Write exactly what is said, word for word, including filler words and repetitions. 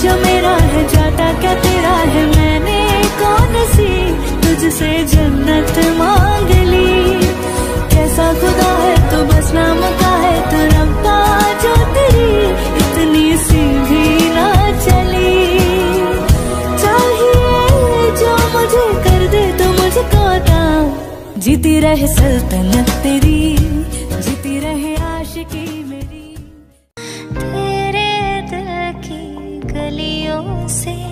जो मेरा है जाता क्या तेरा है, मैंने कौन सी तुझसे जन्नत मांग ली। कैसा खुदा है तो बस नाम का है, तो रब्बा जो तेरी इतनी सी भी ना चली। चाहिए जो मुझे कर दे तो मुझको अता, जीती रहे सल्तनत तेरी, जीती रहे आशिकी मेरी। तेरे दिल की गलियों से